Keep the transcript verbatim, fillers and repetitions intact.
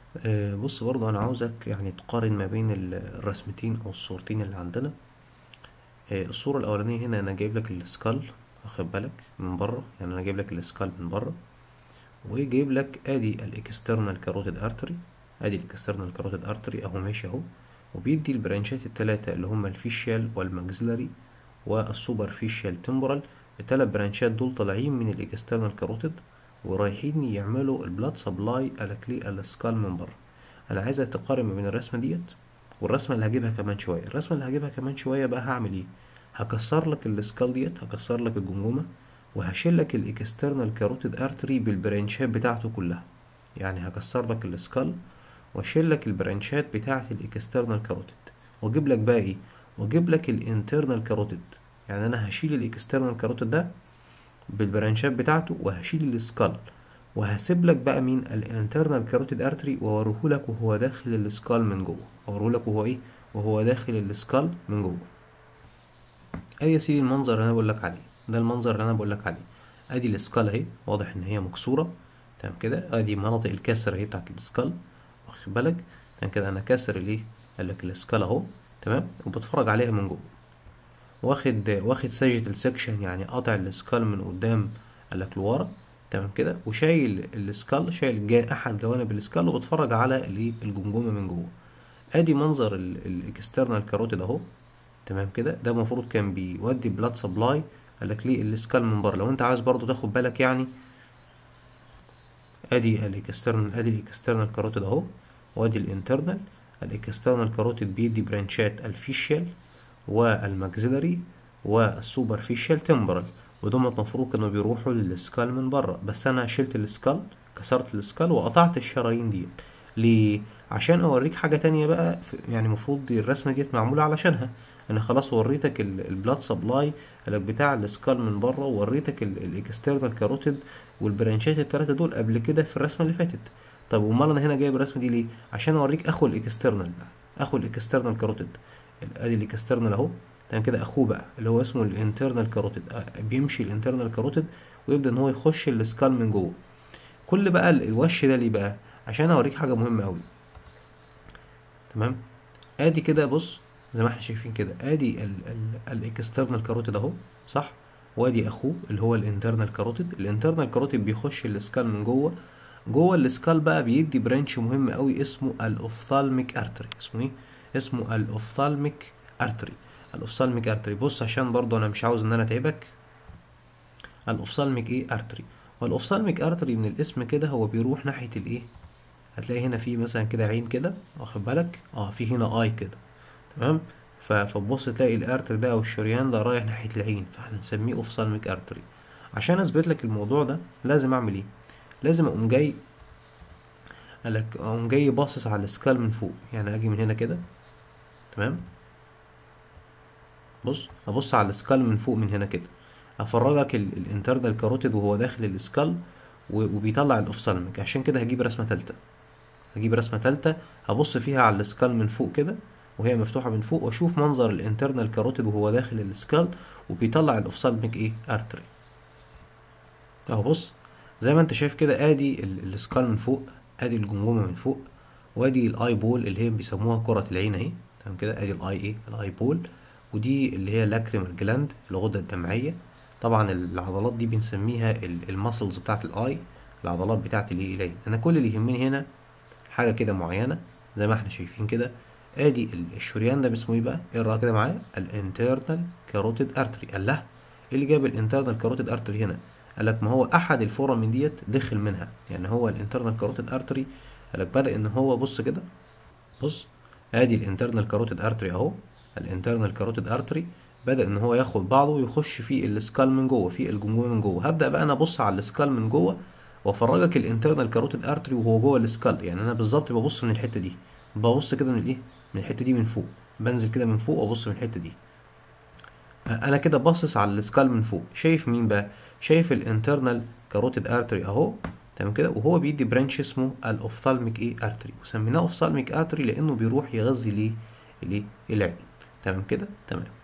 آه، بص برضو انا عاوزك يعني تقارن ما بين ال- الرسمتين او الصورتين اللي عندنا. آه، الصورة الاولانية هنا انا جايب لك السكال، واخد بالك من بره، يعني انا جايب لك السكال من بره، وجايب لك ادي الاكسترنال كاروتيد ارتري. ادي الاكسترنال كاروتيد ارتري اهو ماشي اهو، وبيدي البرانشات التلاتة اللي هما الفيشيال والماكسيلاري والسوبرفيشيال تمبرال. التلات برانشات دول طالعين من الاكسترنال كاروتيد ورايحين يعملوا البلاد سبلاي الى السكال من بره. انا عايزك تقارن ما بين الرسمه ديت والرسمه اللي هجيبها كمان شويه. الرسمه اللي هجيبها كمان شويه بقى هعمل ايه؟ هكسر لك السكال ديت، هكسر لك الجمجمه، وهشيل لك الاكسترنال كاروتيد ارتري بالبرانشات بتاعته كلها. يعني هكسر لك السكال واشيل لك البرانشات بتاعه الاكسترنال كاروتيد، واجيب لك بقى ايه؟ واجيب لك الانترنال كاروتيد. يعني انا هشيل الاكسترنال كاروتيد ده بالبرانشات بتاعته، وهشيل السكال، وهسيب لك بقى مين؟ الانترنال كاروتيد ارتري، واوريه لك وهو داخل السكال من جوه. اوريه لك وهو ايه؟ وهو داخل السكال من جوه. ادي يا سيدي المنظر اللي انا بقول لك عليه، ده المنظر اللي انا بقول لك عليه. ادي السكال اهي، واضح ان هي مكسوره. تمام كده، ادي مناطق الكسر اهي بتاعت السكال، واخد بالك؟ تمام كده، انا كاسر الايه؟ قال لك السكال اهو. تمام، وبتفرج عليها من جوه، واخد واخد ساجيتال سيكشن، يعني قاطع السكال من قدام قال لك لورا. تمام كده، وشايل السكال، شايل جا احد جوانب السكال، وبتفرج على الايه؟ الجمجمه من جوه. ادي منظر الاكسترنال كاروتيد اهو. تمام كده، ده المفروض كان بيودي بلاد سبلاي قال لك ليه؟ السكال من بره. لو انت عايز برضو تاخد بالك يعني، ادي الاكسترنال، ادي الاكسترنال كاروتيد اهو، وادي الانترنال. الاكسترنال كاروتيد بيدي برانشات الفيشيال والماكسيلاري والسوبرفيشال تمبرال، ودول المفروض كانوا بيروحوا للسكال من بره، بس انا شلت السكال، كسرت السكال وقطعت الشرايين دي. ليه؟ عشان اوريك حاجة تانية بقى. يعني المفروض الرسمة ديت معمولة علشانها. انا خلاص وريتك البلاد سبلاي بتاع السكال من بره، ووريتك الاكسترنال كاروتيد والبرانشات التلاتة دول قبل كده في الرسمة اللي فاتت. طب امال انا هنا جايب الرسمة دي ليه؟ عشان اوريك اخو الاكسترنال بقى، اخو الاكسترنال كاروتيد. ادي الاكسترنال اهو. تمام كده، اخوه بقى اللي هو اسمه الانترنال كاروتيد. بيمشي الانترنال كاروتيد ويبدا ان هو يخش السكال من جوه. كل بقى ال- الوش ده ليه بقى؟ عشان اوريك حاجه مهمه قوي. تمام، ادي كده بص، زي ما احنا شايفين كده، ادي الاكسترنال كاروتيد اهو، صح؟ وادي اخوه اللي هو الانترنال كاروتيد. الانترنال كاروتيد بيخش السكال من جوه. جوه السكال بقى بيدي برانش مهم قوي اسمه الاوفثالميك ارتري. اسمه ايه؟ اسمه الاوفثالميك ارتري. الاوفثالميك ارتري، بص عشان برضو انا مش عاوز ان انا اتعبك. الاوفثالميك ايه؟ ارتري. والاوفثالميك ارتري من الاسم كده هو بيروح ناحيه الايه؟ هتلاقي هنا في مثلا كده عين كده، واخد بالك؟ اه، في هنا اي كده. تمام. ف- فتبص تلاقي الارتر ده او الشريان ده رايح ناحيه العين، فاحنا نسميه اوفثالميك ارتري. عشان اثبت لك الموضوع ده لازم اعمل ايه؟ لازم اقوم جاي، قالك اقوم جاي باصص على السكال من فوق. يعني اجي من هنا كده، تمام، بص ابص على السكال من فوق من هنا كده، افرجك الانترنال كاروتيد وهو داخل السكال و- وبيطلع الاوفثالميك. عشان كده هجيب رسمه تالته، هجيب رسمه تالته هبص فيها على السكال من فوق كده وهي مفتوحه من فوق، واشوف منظر الانترنال كاروتيد وهو داخل السكال وبيطلع الاوفثالميك ايه؟ ارتري. اهو بص، زي ما انت شايف كده، ادي ال- السكال من فوق، ادي الجمجمه من فوق، وادي الاي بول اللي هي بيسموها كرة العين اهي. تمام كده، ادي الاي ايه؟ الاي بول. ودي اللي هي لاكريمال جلاند، الغدة الدمعية. طبعا العضلات دي بنسميها الماسلز بتاعت الاي، العضلات بتاعت الايه؟ العين. انا كل اللي يهمني هنا حاجة كده معينة، زي ما احنا شايفين كده. ادي ال- الشريان ده اسمه ايه بقى؟ اقرا كده معايا، الانترنال كاروتيد ارتري. الله، ايه اللي جاب الانترنال كاروتيد ارتري هنا؟ قالك ما هو احد الفورم من ديت دخل منها، يعني هو الانترنال كاروتيد ارتري. قالك بدأ ان هو، بص كده، بص، ادي الانترنال كاروتيد ارتري اهو. الانترنال كاروتيد ارتري بدأ ان هو ياخد بعضه ويخش في السكال من جوه، في الجمجمه من جوه. هبدأ بقى انا ابص على السكال من جوه وافرجك الانترنال كاروتيد ارتري وهو جوه السكال. يعني انا بالظبط ببص من الحته دي، ببص كده من الايه؟ من الحته دي من فوق، بنزل كده من فوق وابص من الحته دي. انا كده باصص على السكال من فوق. شايف مين بقى؟ شايف الانترنال كاروتيد ارتري اهو. تمام كده، وهو بيدي برانش اسمه الاوفثالميك ايه؟ ارتري. وسميناه اوفثالميك ارتري لانه بيروح يغذي ليه؟ ليه؟ العين. تمام كده، تمام.